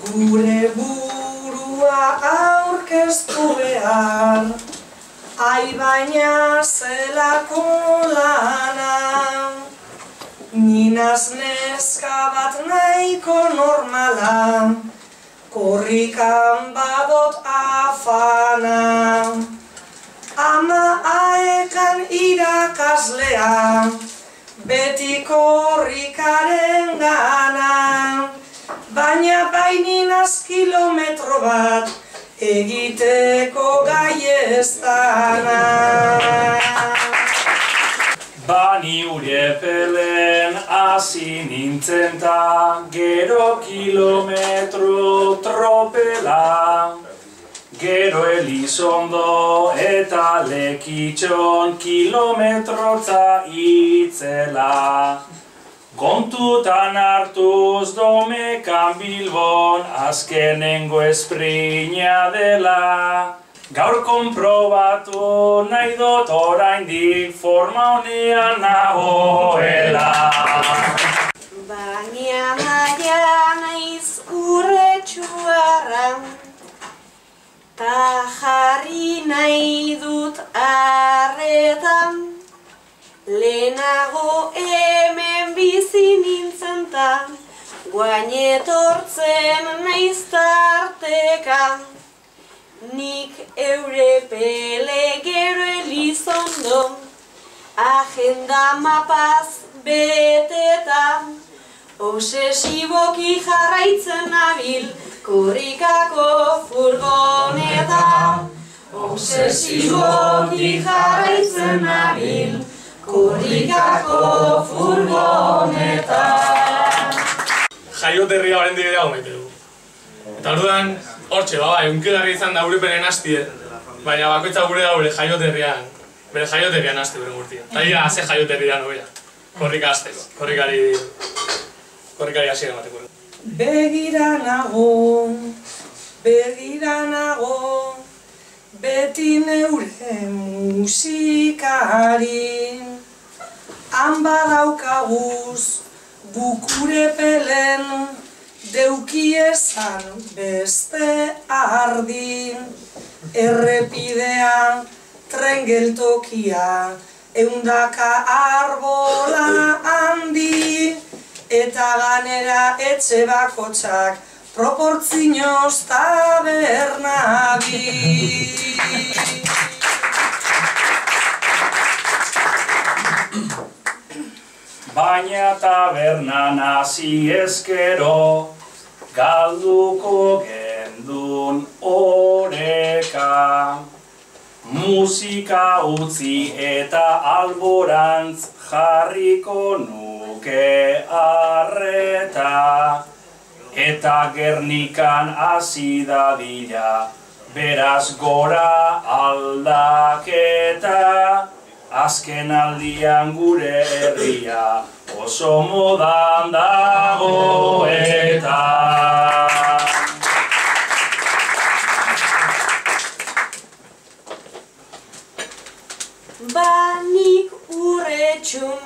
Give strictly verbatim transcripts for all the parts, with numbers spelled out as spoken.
Gure burua aurkeztu behar, ai baina zelako lana. Ninaz neska bat nahiko normala, korrikan badot afana. Ama aekan irakaslea, beti korrikaren gana. Baina baininaz kilometro bat, egiteko gai ez dana. Bani Urepelen hasi nintzen ta, gero kilometro tropela. Gero Elizondo eta Lekitxon kilometrotza itzela. Kontutan hartuz Domekan Bilbon azkenengo esprina dela. Gaur konprobatu nahi dut oraindik forma honean nagoela. Baina maia naiz urretxuarra, ta jarri nahi dut arretan. Lehenago hemen bizi nintzen ta, guain etortzen naiz tarteka. Nik Urepele gero Elizondo, agenda mapaz beteta. Obsesiboki jarraitzen nabil, korrikako furgoneta. Obsesiboki jarraitzen nabil, korrikako furgoneta. Jaioterria baren digera gomete du. Eta orduan, hortxe, baba, egunkilarri izan da Urepelen hastie, baina bakoitza gure da bere jaioterrian, bere jaioterrian haste bere gurtia. Eta dira, ze jaioterrian hobea. Korrika hasteko, korrikari, korrikari hasiera emateko. Begira nago, begira nago, beti neure musikari. Han badaukaguz, guk Urepelen, deukiezan beste ardi. Errepidean, tren geltokia, eundaka arbola handi. Eta ganera etxe bakotxak, proportzinoz taberna bi. Baina tabernan hasi ezkero, galduko gendun oreka. Musika utzi eta alborantz jarriko nuke arreta. Eta Gernikan hasi dadila, beraz gora aldaketa. Azken aldian gure herria oso modan dago eta. Banik urretxun,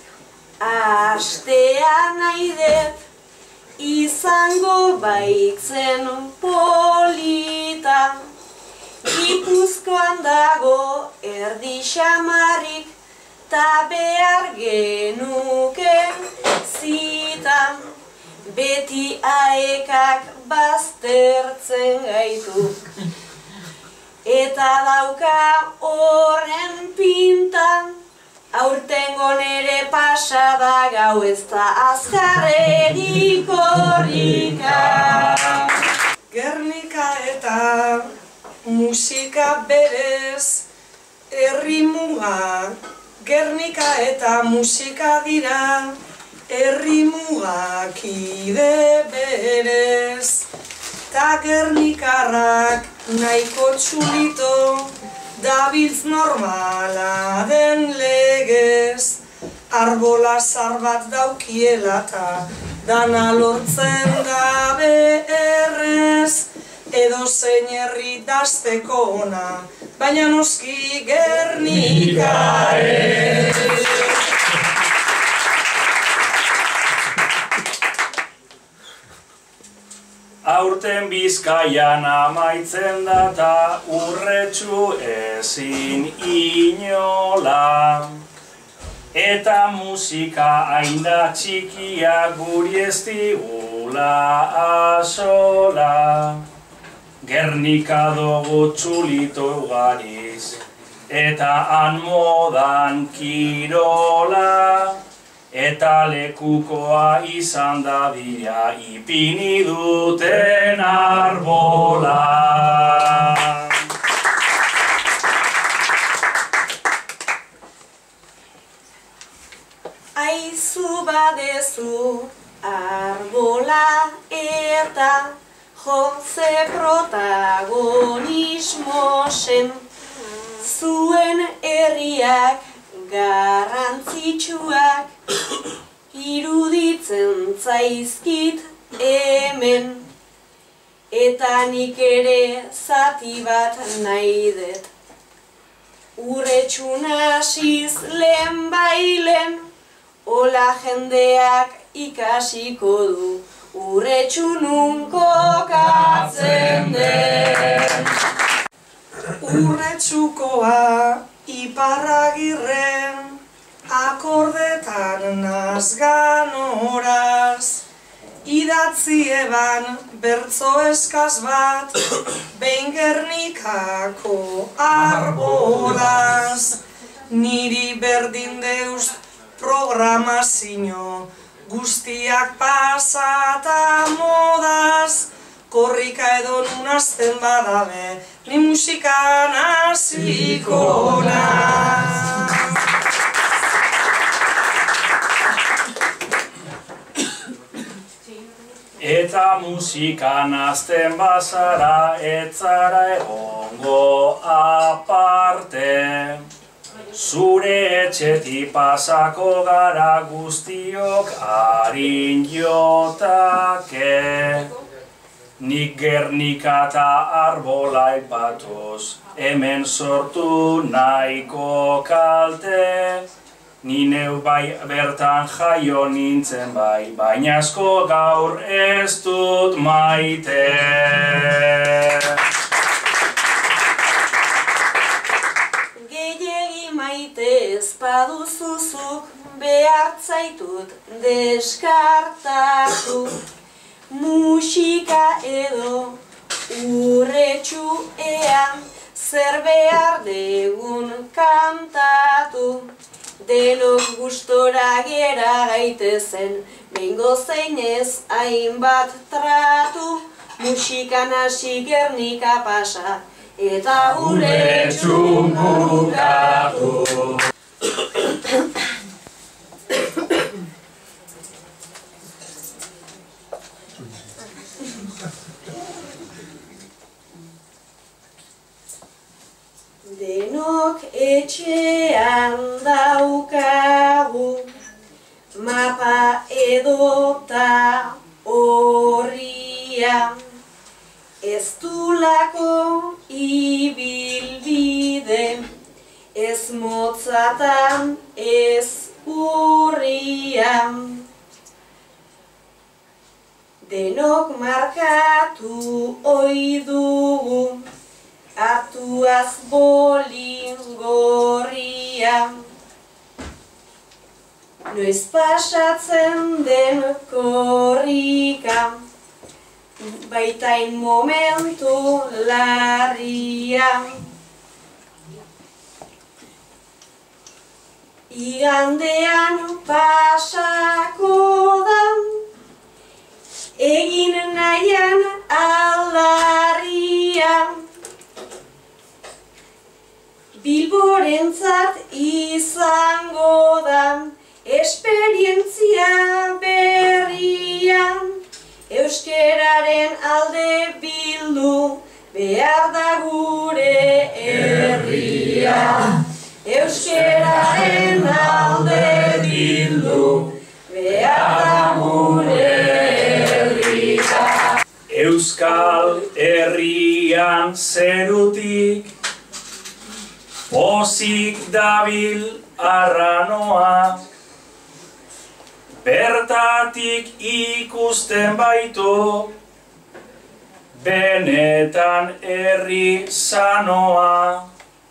astea nahi dut, izango baitzen polita. Gipuzkoan dago erdi xamarrik, ta behar genuke zita. Beti aekak baztertzen gaitu, eta dauka horren pinta. Aurtengo nere pasada gau ez da azkarrerik korrika. Gernika eta musika berez herri muga. Gernika eta musika dira herri mugakide berez. Ta Gernikarrak nahiko txulito dabiltz normala den legez. Arbola zar bat daukiela ta dana lortzen gabe errez. Edo zein herri dazteko ona, baina noski Gernika ez. Aurten Bizkaian amaitzen da ta urretxu ezin inola. Eta musika hainda txikia guri ez digula asola. Gernika dugu txulito ugariz, eta han modan kirola. Eta lekukoa izan da dira ipini duten arbola. Aizu badezu arbola eta jotze protagonismo zen. Zuen herriak garrantzitsuak iruditzen zaizkit hemen. Eta nik ere zati bat nahi dut. Urretxun hasiz lehen bailen, hola jendeak ikasiko du urretxunun kokatzen den. Urretxukoa Iparragirren akordetan nazgan horaz. Idatzi eban bertzo eskaz bat behin Gernikako arbolaz. Niri berdin deust programazio guztiak pasata modaz. Korrika edo nunazten badabe, ni musikan hasiko naz. Eta musikan hasten bazara, etzara egongo aparte. Zure etxetik pasako gara guztiok harin jotake. Nik Gernika eta arbola aipatuz, hemen sortu nahiko kalte. Ni neu bai bertan jaio nintzen bai, baina asko gaur ez dut maite. Gehiegi maite ez baduzuzuk behartzaitut deskartatu. Musika edo urretxu ean zer behar degun kantatu. Denok gustora gera gaitezen, behingo zeinez hainbat tratu. Musikan hasi Gernika pasa, eta urretxun bukatu. Denok etxean daukagu mapa edota horria. Ez dulako ibilbide, ez motzatan, ez urria. Denok markatu ohi dugu, hartuaz bolin gorria. Noiz pasatzen den korrika, baitain momentu larria. Igandean pasako da, egin nahian aldarria. Bilborentzat izango da esperientzia berria. Euskeraren alde bildu behar da gure herria. Euskeraren alde bildu behar da gure herria. Euskal Herrian zerutik pozik dabil arranoa, bertatik ikusten baitu benetan herri sanoa,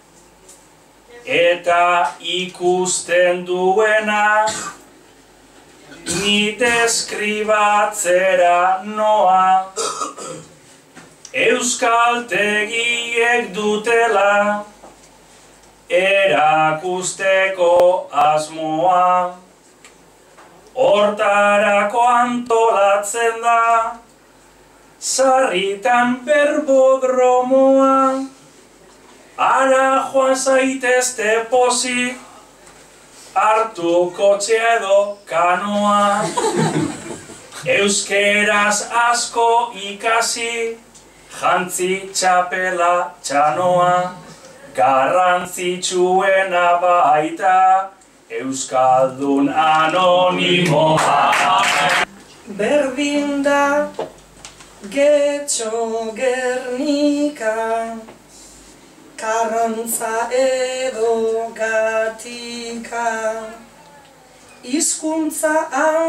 eta ikusten duena, ni deskribatzera noa. Euskaltegiek dutela, erakusteko asmoa, hortarako antolatzen da, sarritan berbodromoa. Ara joan zaitezte pozik, hartu kotxea edo kanoa. Euskeraz asko ikasi, jantzi txapela txanoa. Garrantzitsuena baita, euskaldun anonimoa. Berdin da, Getxo Gernika, Karrantza edo Gatika, hizkuntza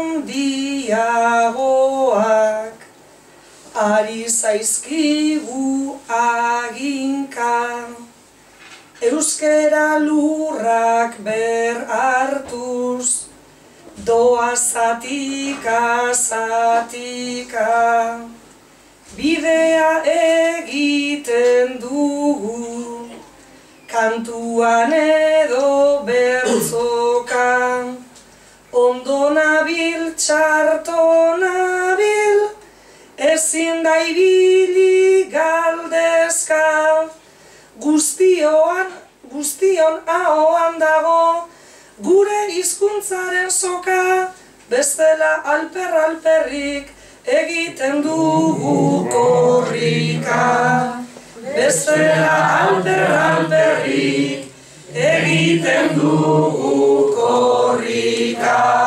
handiagoak, ari zaizkigu aginka, euskera lurrak ber hartuz, doa zatika zatika, bidea egiten dugu, kantuan edo bertzoka, ondo nabil, txarto nabil, ezin da ibili galdezka, guztioan, guztion ahoan dago, gure hizkuntzaren soka, bestela alper-alperrik egiten dugu korrika. Bestela alper-alperrik egiten dugu korrika.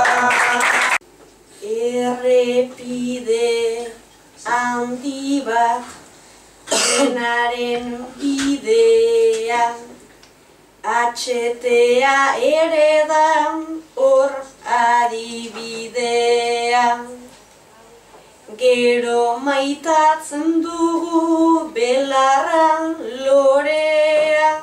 Errepide handi bat denaren bidean, atxetea ere da hor adibidean. Gero maitatzen dugu belarran lorea,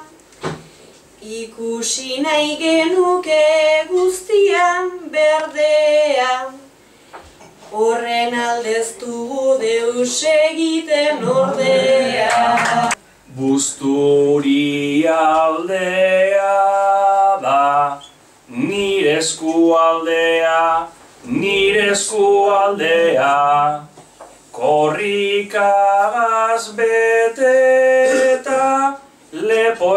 ikusi nahi genuke guztian berdea, horren aldez dugu deus egiten ordea. Busturi aldea da, nire eskualdea, nire eskualdea, korrikagaz beteta, lepo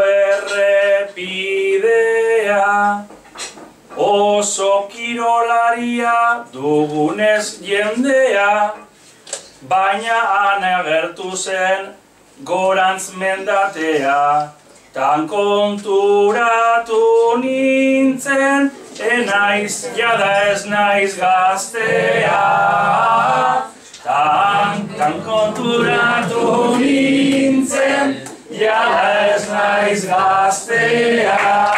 errepidea, oso kirolaria dugunez jendea, baina han agertu zen gorantz mendatea, tan konturatu nintzen, enaiz, jada ez naiz gaztea. Tan, tan konturatu nintzen, jada ez naiz gaztea.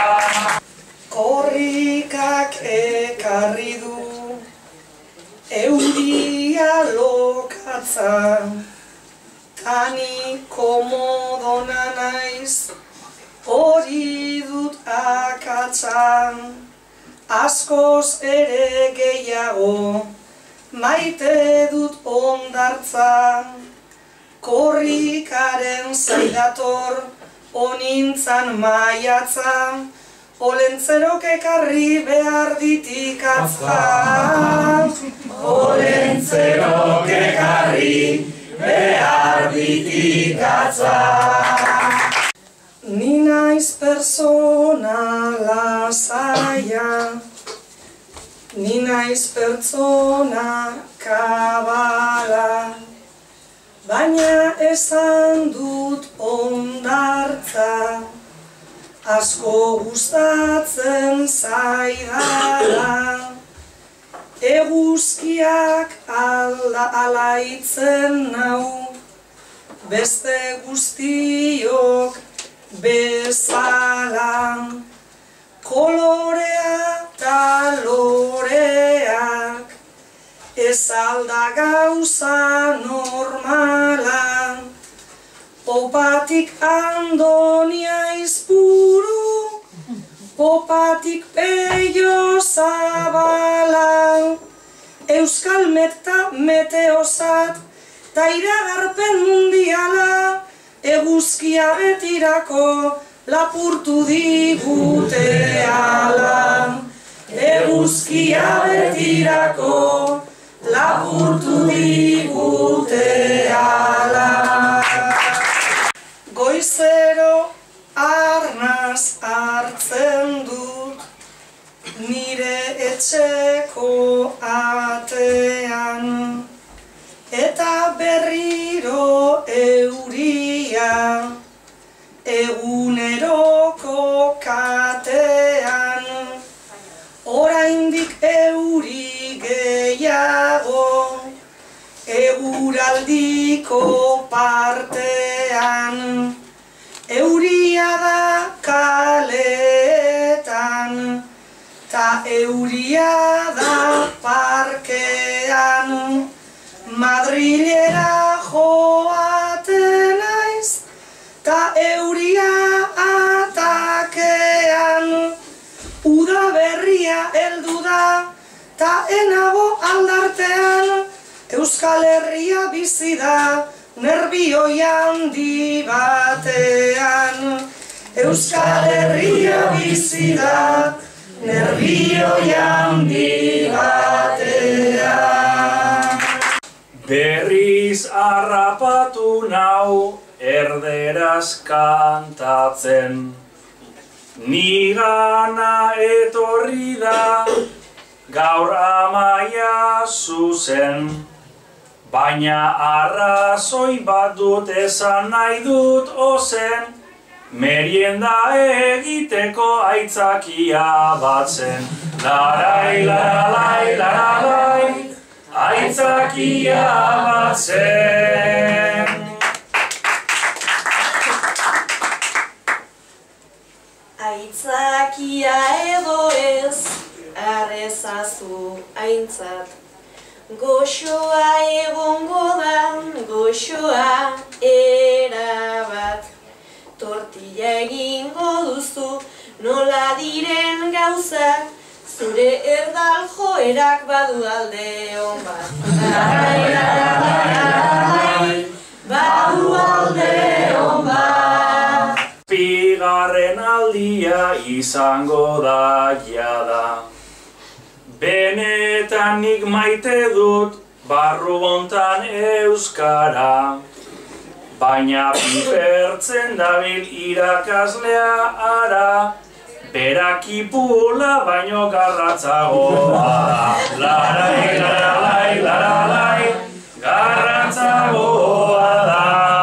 Korrikak ekarri du, euria lokatza, tani komodona naiz, hori dut akatzan, askoz ere gehiago, maite dut ondartzan, korrikaren zaidator, onintzan maiatzan, olentzerok ekarri behar ditik atza. Olentzerok ekarri behar ditik atza. Ni naiz persona lasaia, ni naiz pertsona kabala, baina esan dut ondartza, asko gustatzen zaidala. Eguzkiak alda alaitzen nau, beste guztiok bezala. Kolorea eta loreak ez alda gauza normala, Popatik Andonia izburu, popatik Peio Zabala, Euskal Meta Meteosat, ta iragarpen mundiala, eguzkia betirako lapurtu digute ala. Eguzkia betirako lapurtu digute ala. Goizero arnaz hartzen dut nire etxeko atean, eta berriro euria eguneroko katean, oraindik euri gehiago eguraldiko partean, euria da kaletan, ta euria da parkean, Madrilera joaten naiz, ta euria atakean, uda berria heldu da, ta enago aldartean, Euskal Herria bizi da, nerbioi handi batean. Euskal Herria bizi da, nerbioi handi batean. Berriz harrapatu nau erderaz kantatzen, nigana etorri da gaur Amaia zuzen, baina arrazoi bat dut esan nahi dut ozen, merienda egiteko aitzakia batzen. Larai, larai, larai, aitzakia batzen. Aitzakia edo ez, arrezazu aintzat. Goxoa egongo da, goxoa erabat. Tortilla egingo duzu, nola diren gauzak, zure erdal joerak badu alde hon bat. Larai, larai, larai, badu alde hon bat. Bigarren aldia izango da jada, benetan nik maite dut barru hontan euskara, baina pipertzen dabil irakaslea ara, berakipula baino garratzagoa da. Larai, larai, larai, garratzagoa da.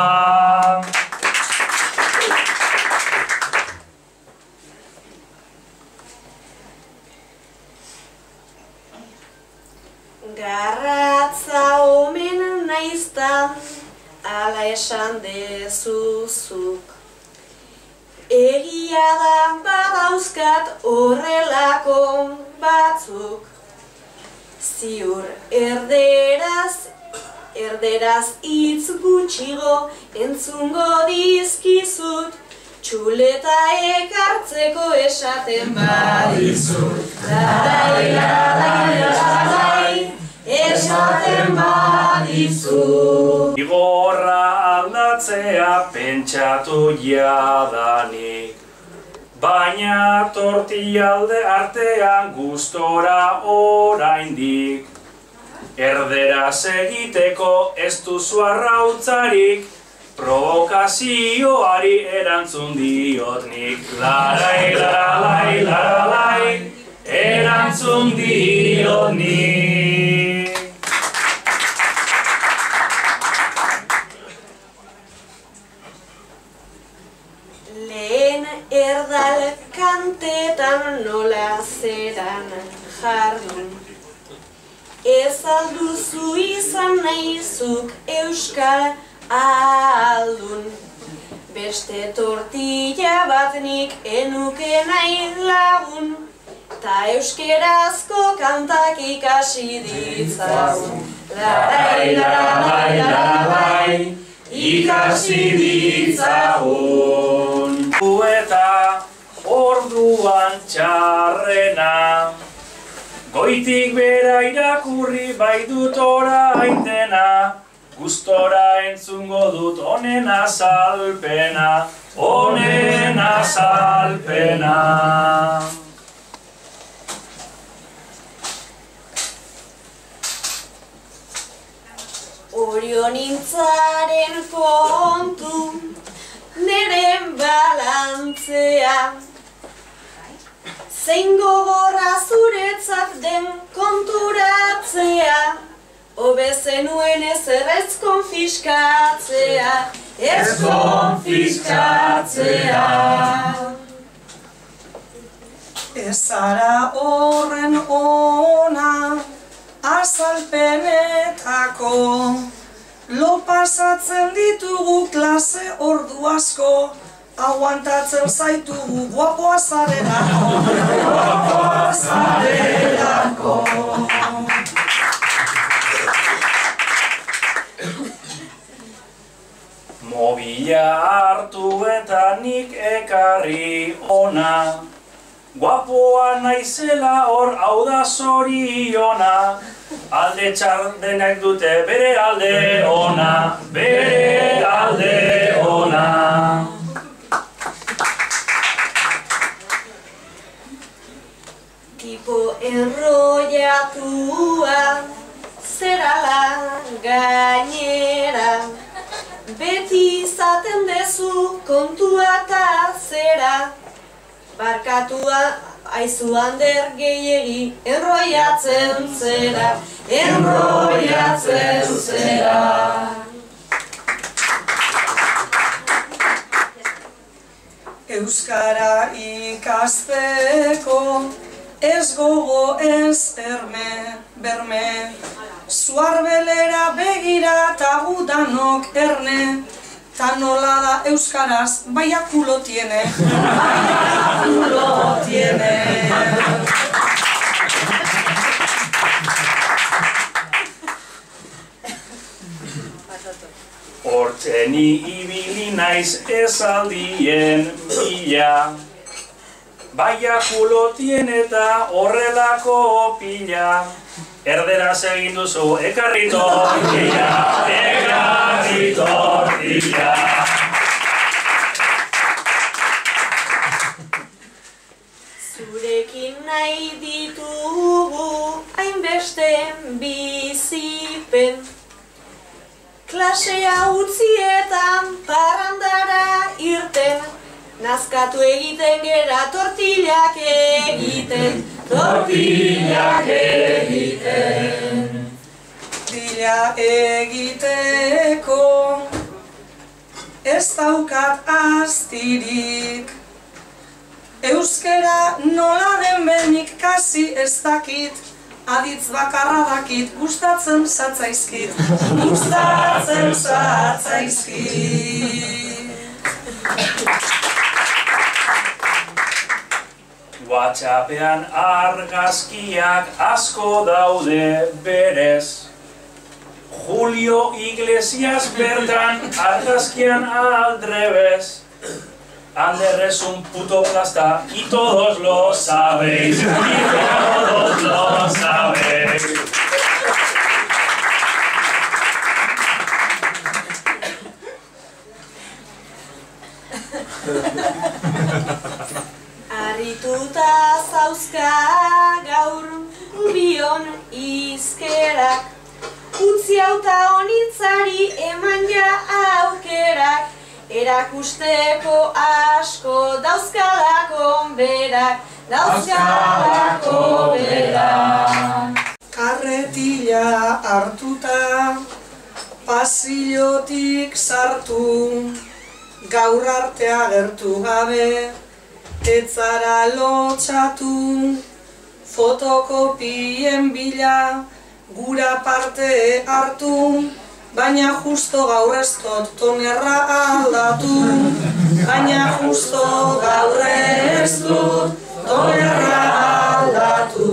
Garratza omen naiztan, ala esan dezuzuk. Egia da badauzkat horrelako batzuk. Ziur erderaz, erderaz hitz gutxigo entzungo dizkizut, txuleta ekartzeko esaten badizut. Larai, larai, larai, esaten badizut. Igorra aldatzea pentsatu jadanik, baina tortillalde artean gustora oraindik. Erderaz egiteko ez duzu arrautzarik, provokazioari erantzun diot nik. Larai, larai, larai, erantzun diot nik. Lehen erdal kantetan nola zeran jardun, ez alduzu izan nahizuk euskal aldun. Beste tortilla bat nik enuke nahi lagun, ta euskerazko kantak ikasi ditzagun. Larai, larai, larai, ikasi ditzagun. Eta orduan txarrena, goitik bera irakurri bai dut orain dena, gustora entzungo dut honen azalpena, honen azalpena. Orionintzaren kontu, neren balantzea, zein gogorra zuretzat den konturatzea, hobe zenuen ezer ez konfiskatzea, ez konfiskatzea. Ez zara horren ona, azalpenetako, lo pasatzen ditugu klase ordu asko, aguantatzen zaitugu guapoa zarelako, guapoa zarelako. Mobila hartu eta nik ekarri ona, guapoa naizela hor hau da zoriona, alde txardenak dute bere alde ona, bere alde ona. Tipo enrollatua, zerala gainera, beti izaten dezu kontua eta zera, barkatua aizu ander gehiegi, enrollatzen zera, enrollatzen zera. Euskara ikasteko, ez gogo ez erme, berme, zuarbelera begira eta gudanok erne, ta nola da euskaraz, baia kulo tiene, baia kulo tiene. Hortzeni ibili naiz ezaldien bila, baia kulo tiene eta horrelako pila, erderaz egin duzu ekarri tortilla, ekarri tortilla. Zurekin nahi ditugu hainbeste bizipen, klasea utzietan parrandara irten, nazkatu egiten gera tortillak egiten, tortillak egiten. Tortilla egiteko ez daukat astirik, euskera nola den benik kasi ez dakit, aditz bakarra dakit, gustatzen zatzaizkit, gustatzen zatzaizkit. WhatsAppean argazkiak asko daude berez, Julio Iglesias bertan argazkian aldrebez, Ander es un puto plasta y todos lo sabéis, y todos lo sabéis. Arrituta zauzka gaur bion izkerak, utzi hauta honitzari eman ja aukerak, erakusteko asko dauzkalako berak, dauzkalako berak. Karretila hartuta, pasillotik sartu, gaur arte agertu gabe, etzara lotxatu, fotokopien bila, gura parte hartu, baina justo gaur ez dut tonerra aldatu, baina justo gaur ez dut tonerra aldatu.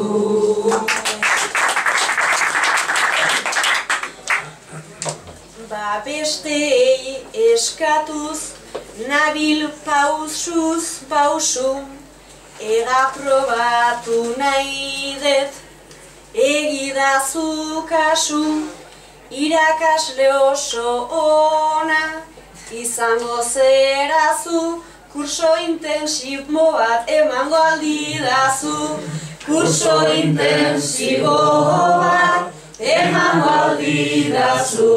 Abesteei eskatuz, nabil pausuz pausu, ega probatu nahi dut, egidazu kasu, irakasle oso ona, izango zerazu, kurso intensibo bat emango aldidazu, kurso intensibo bat emango aldidazu.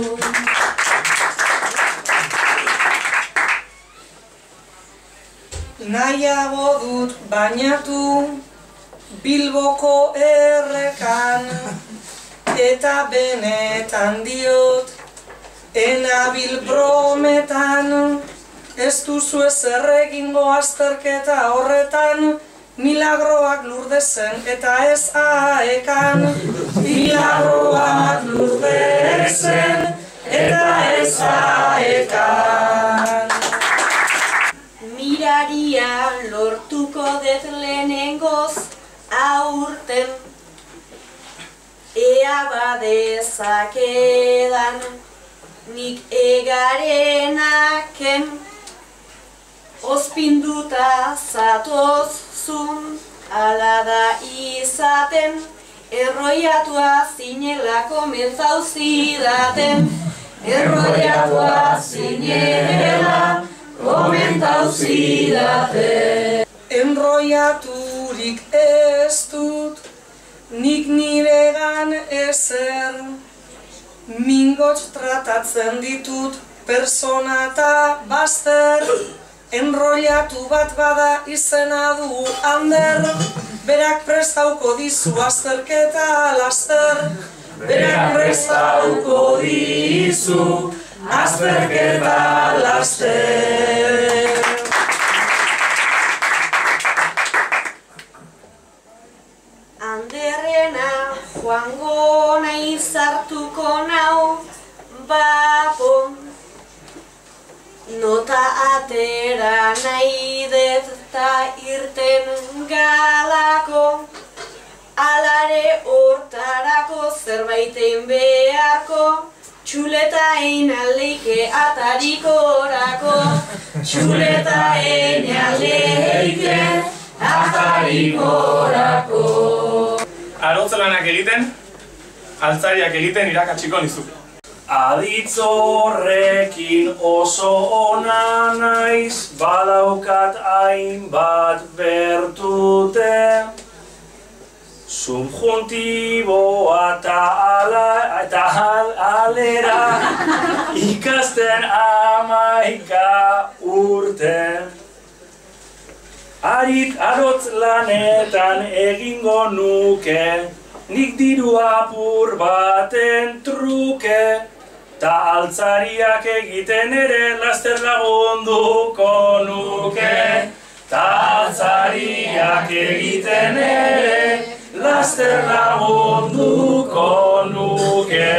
Nahiago dut bainatu Bilboko errekan, eta benetan diot enabil brometan, ez duzu ezer egingo azterketa horretan, milagroak Lurdesen eta ez aekan, milagroak Lurdesen eta ez aekan. Miraria lortuko dut lehenengoz aurten, ea badezakedan nik egarenaken, ozpinduta zatozun ala da izaten, erroiatua zinela komentzau zidaten, erroiatua zinela komentau zidaten. Enroiaturik ez dut, nik niregan ezer, mingots tratatzen ditut persona eta bazter, enroiatu bat bada izena du Ander, berak prestauko dizu azterketa laster, berak prestauko dizu azterketa laster. Anderrena joango nahi zartuko nau bapo, nota atera nahi dut ta irten galako, alare hortarako zerbaitein beharko, txuleta ein aleike atarikorako, txuleta ein aleike atarikorako. Arotzelanak egiten, altzariak egiten irakatsiko nizuke. Aditz horrekin oso ona naiz, badaukat hainbat bertute. Subjuntiboa eta alera ikasten amaika urte. Harik arotz lanetan egingo nuke, nik diru apur baten truke, ta altzariak egiten ere laster lagunduko nuke, ta altzariak egiten ere laster lagunduko nuke.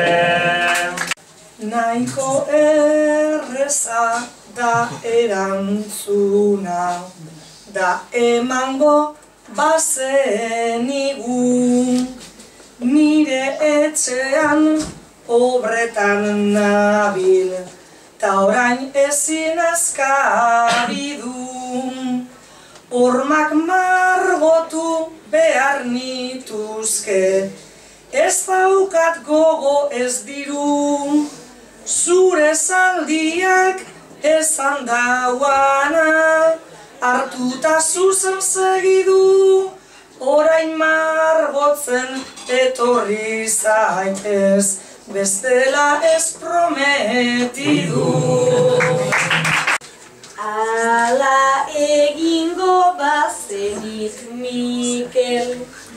Nahiko erreza da erantzuna, da emango bazenigu, nire etxean obretan nabil, ta orain ezin azkabidu, hormak margotu behar nituzke, ez daukat gogo ez diru, zure zaldiak esan dauana, hartuta zuzen segidu, orain margotzen etorri zaitez, bestela ez prometidu. Ala egingo bazenit Mikel,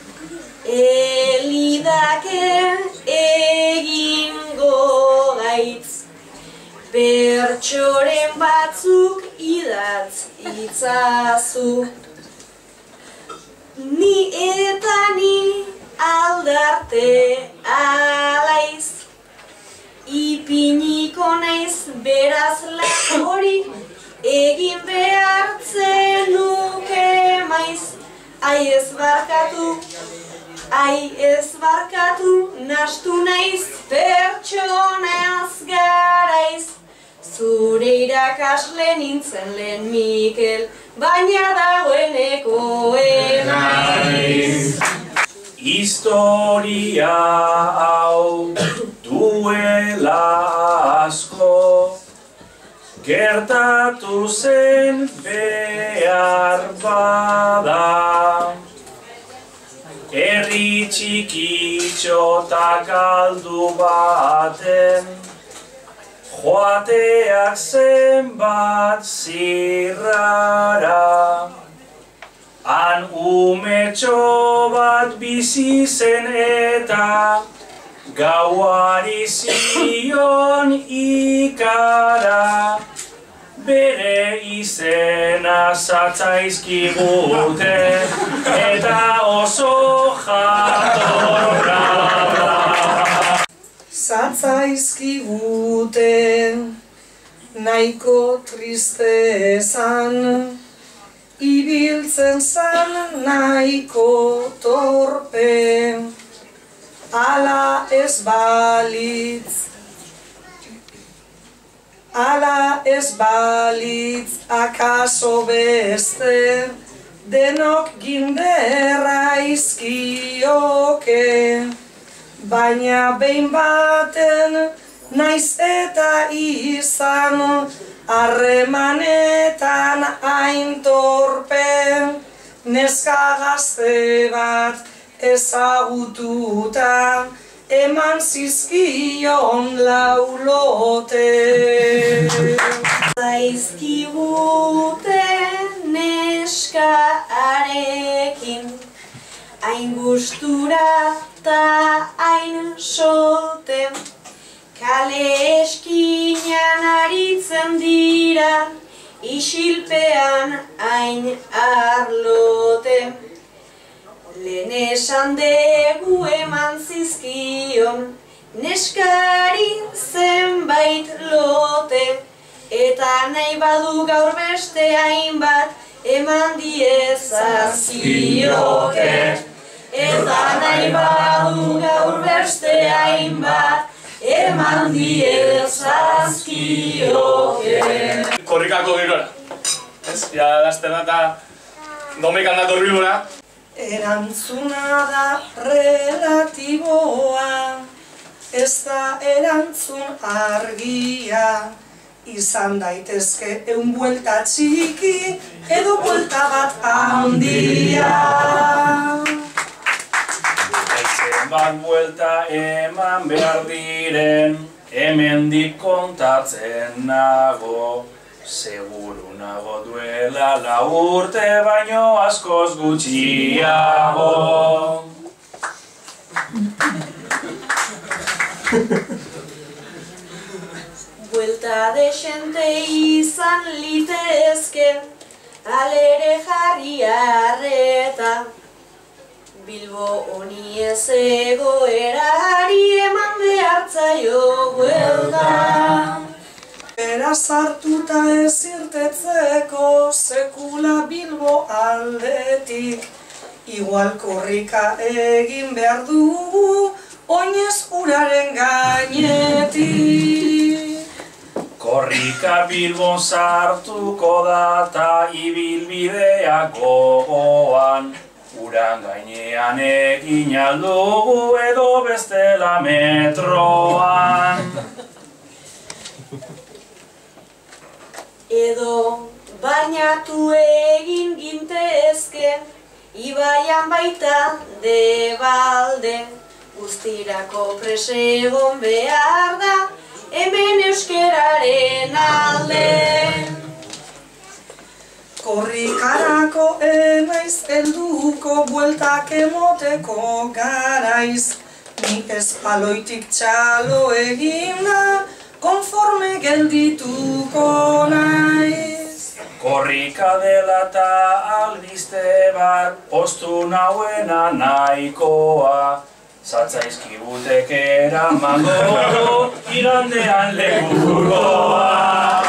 elidake egingo gaitz, bertsoren batzuk idatz itzazu. Ni eta ni aldarte alaiz, ipiniko naiz beraz lan hori, egin behartzen nuke maiz, ai ez barkatu, Ai ez barkatu, nastu naiz, pertsonaz garaiz. Zure irakasle nintzen lehen Mikel, baina dagoeneko enaiz. Historia hau duela asko, gertatu zen behar bada. Herri txikitxo ta galdu baten, joateak zenbat zirrara. Han umetxo bat bizi zen eta gauari zion ikara. Bere izena zatzaizkigute eta oso jatorra da. Zatzaizkigute nahiko triste esan, ibiltzen zan nahiko torpe, ala ez balitz. Ala ez balitz akaso beste, denok ginderra izkioke, baina behin baten naiz eta izan, harremanetan hain torpe, neska gazte bat ezagututa, eman zizkion laulote. Zaizkigute neska arekin, hain gustura ta hain solte, kale eskinan aritzen dira, isilpean hain arlote. Lehen esan dugu eman zizkion, neskari zenbait lote, eta nahi badu gaur beste hainbat, eman diezazkioke. Eta nahi badu gaur beste hainbat, eman diezazkioke. Korrikako girora. Ez, ja, laster data domekan dator bilbora. Erantzuna da relatiboa, ez da erantzun argia, izan daitezke eun buelta txiki edo buelta bat handia. Zenbat buelta eman behar diren, hemendik kontatzen nago. Seguru nago duela lau urte baino askoz gutxiago. Buelta desente izan litezke, alere jarri arreta. Bilbo honi ez egoerari eman behartzaio buelta. Beraz hartuta ez irtetzeko sekula Bilbo aldetik, igual korrika egin behar dugu oinez uraren gainetik. Korrika Bilbon sartuko da ta ibilbidea gogoan, uran gainean egin aldugu edo bestela metroan. Edo bainatu egin gintezke, ibaian baita debalde, guztirako presegon behar da, hemen euskeraren alde. Korrikarako enaiz helduko bueltak emoteko garaiz, ni espaloitik txalo eginda, konforme geldituko naiz. Korrika dela ta albiste bat, postu nauena nahikoa, zatzaizkigutek eramango, igandean lekukoa.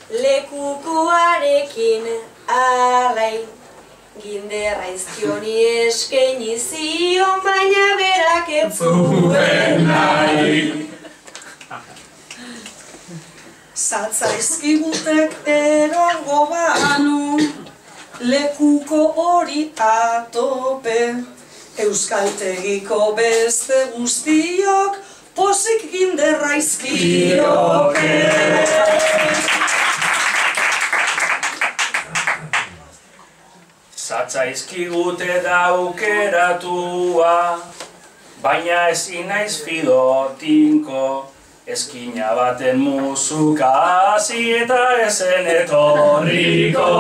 lekukoarekin alai. Ginderra izkioni eskaini zion, baina berak ez zuen nahi. Zatzaizkigutek erongo banu, lekuko hori atope. Euskaltegiko beste guztiok, pozik ginderra izkioke. Zatzaizkigute daukeratua, baina ezin naiz fidotinko, eskina baten musuka hasi eta ezen etorriko.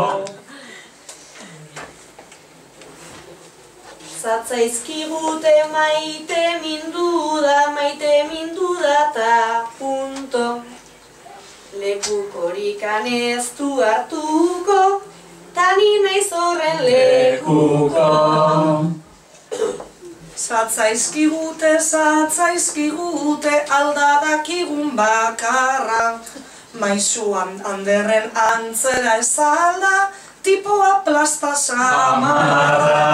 Zatzaizkigute maite mindu da, maite mindu da ta punto. Lekukorikan ez du hartuko, tani naiz horren lekuko. Zatzaizkigute, zatzaizkigute aldadakigun bakarra. Maisuan Anderren antzera ezalda, tipoa plasta samarra.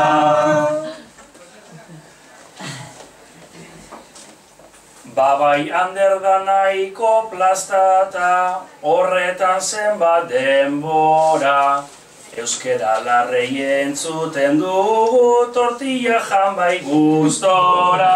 Babai Ander da nahiko plastata, horretan zenbat denbora. Euskera larrei entzuten dugu, tortilla jan bai gustora.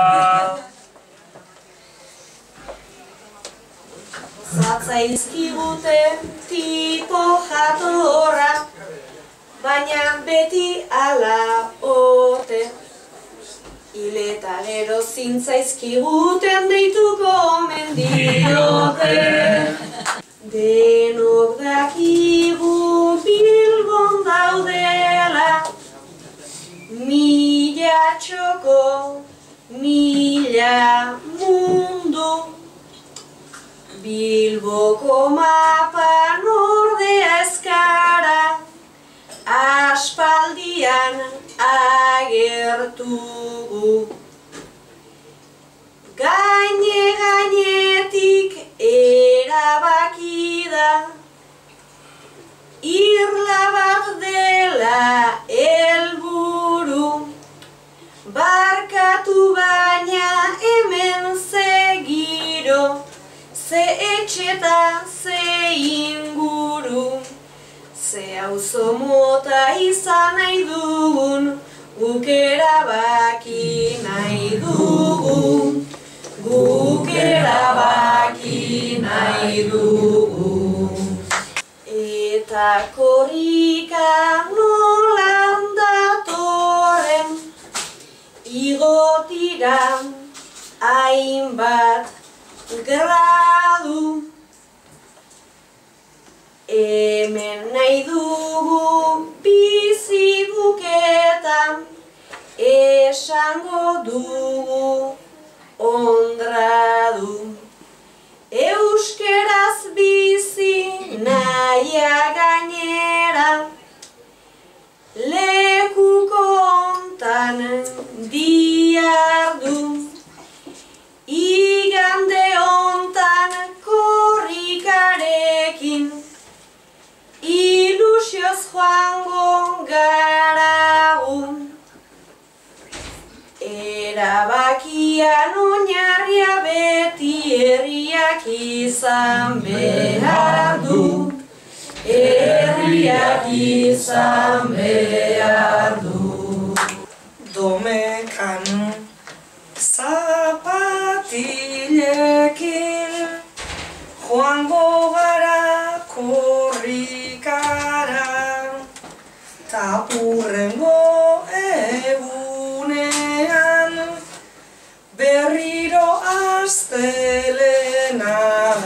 Zatzaizkigute tipo jatorra, baina beti ala ote. Hileta gero zintzaizkiguten deituko omen diote. Denok dakigu Bilbon daudela, mila txoko, mila mundu. Bilboko mapan ordea eskara, aspaldian agertugu. Gaine gainetik erabaki da, irla bat dela helburu. Barkatu baina hemen zegiro, ze etxeta, ze inguru. Ze auzo mota izan nahi dugun, guk erabaki nahi dugu. Guk erabaki nahi dugu. Eta korrika nolan datorren, igotira hainbat gradu. Hemen nahi dugu bizi buketan, esango dugu ondradu. Euskeraz bizi nahia gainera, lekuko hontan diardu. Igande hontan korrikarekin, ilusioz joango garagu. Erabakian oinarria beti herriak izan behar du. Herriak izan behar du. Domekan zapatilekin joango gara korrikara, ta urrengo egunean berriro astelena.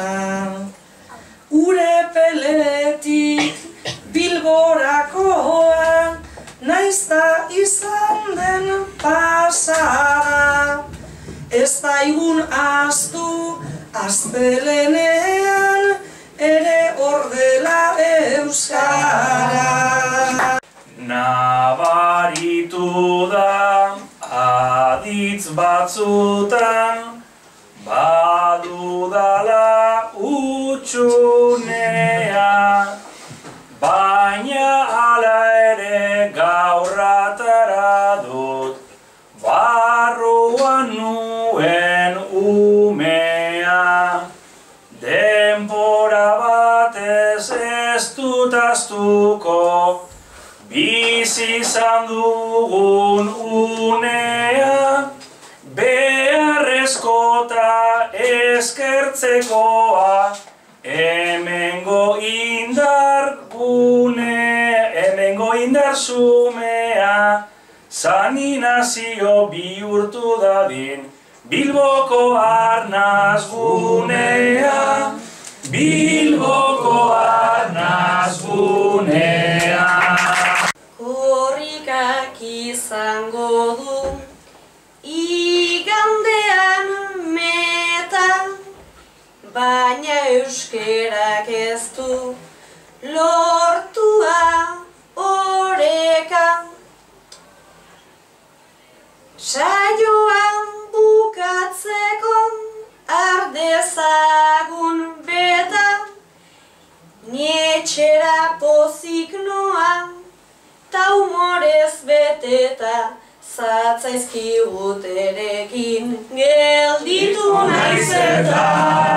Urepeletik Bilborakoa, naizta izan den pasada. Ez daigun ahaztu astelenean, ere ordela euskara. Nabaritu da aditz batzutan, badudala utxunea. ez dut astuko, bizi izan dugun unea, beharrezkota eskertzekoa, hemengo indar gune, hemengo indar sumea, saninazio bihurtu dadin, Bilboko arnaz gunea, Bilboko arnaz gunea. Korrikak izango du igandean meta, baina euskerak ez du lortua oreka. Saioan bukatzeko ardezagun beta, nietxera pozik noa, ta humorez beteta, zatzaizkigut erekin gelditu naiz eta.